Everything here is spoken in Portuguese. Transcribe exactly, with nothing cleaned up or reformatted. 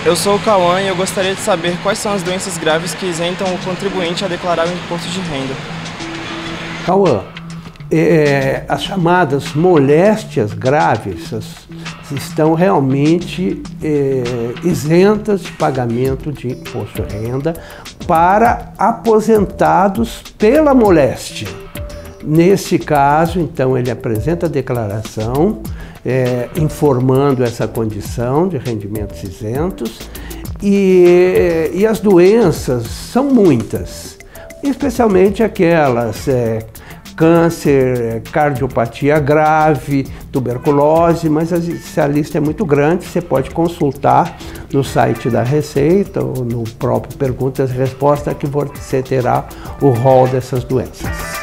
Eu sou o Cauã e eu gostaria de saber quais são as doenças graves que isentam o contribuinte a declarar o imposto de renda. Cauã, é, as chamadas moléstias graves as, estão realmente é, isentas de pagamento de imposto de renda para aposentados pela moléstia. Nesse caso, então, ele apresenta a declaração é, informando essa condição de rendimentos isentos e, e as doenças são muitas, especialmente aquelas é, câncer, cardiopatia grave, tuberculose, mas a lista é muito grande, você pode consultar no site da Receita ou no próprio Perguntas e Respostas que você terá o rol dessas doenças.